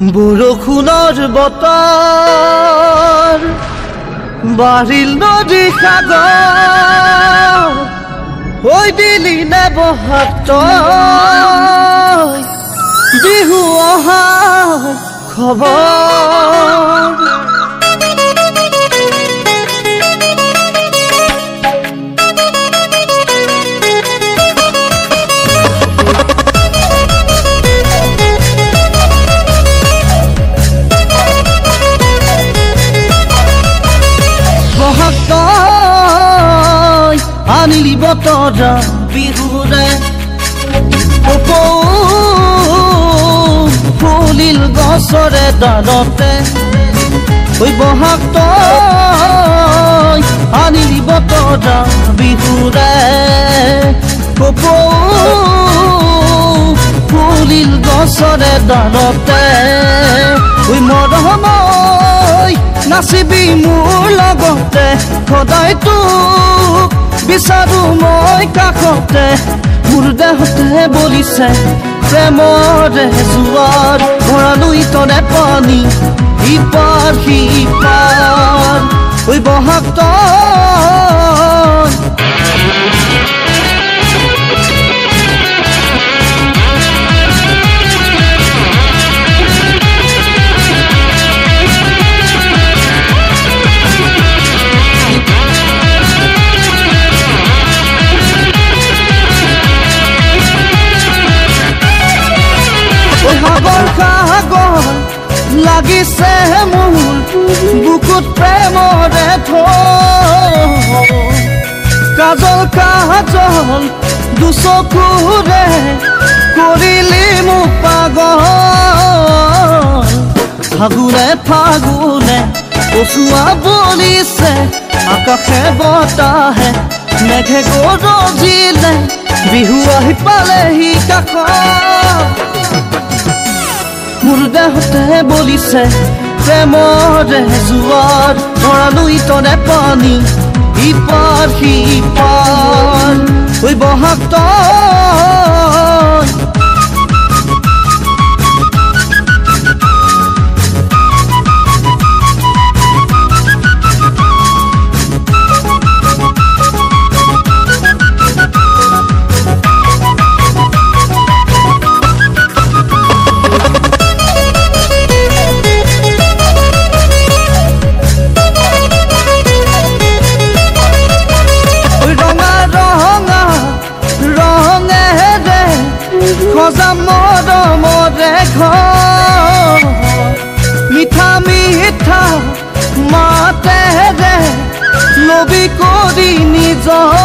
বৰষুণৰ বতৰ বাঢ়িল নদী সাগৰ হৈ দিলি নে বহাগ তই বিহু অহা খবৰ আনিলি বতৰ বিহুৰে ফুলিল গছৰে ডালতে ঐ বহাগ তই আনিলি বতৰ বিহুৰে ফুলিল গছৰে ডালতে ঐ মৰমই নাচিবি মোৰ লগতে সদায় তোক বিচাৰো মই কাষতে মোৰ দেহতে বলিছে প্ৰেমৰে জোৱাৰ ভৰালো ইতনে পানী ইপাৰ সিপাৰ ঐ বহাগ তই সাগৰ সাগৰ লাগিছে মোৰ বুকুত প্ৰেমৰে কাজল কাজল দুচকুৰে কৰিলি মোক পাগল ফাগুনে ফাগুনে কচুৱা বলিছে আকাশে বতাহে মেঘে গৰজিলে বিহু আহি পালেহি কাষত মোৰ দেহতে বলিছে প্ৰেমৰে জোৱাৰ ভৰালো ইতনে পানী ইপাৰ সিপাৰ ঐ বহাগ তই মৰমৰে ঘৰ মিঠা মিঠা মাতেৰে লবি কৰি নিজৰ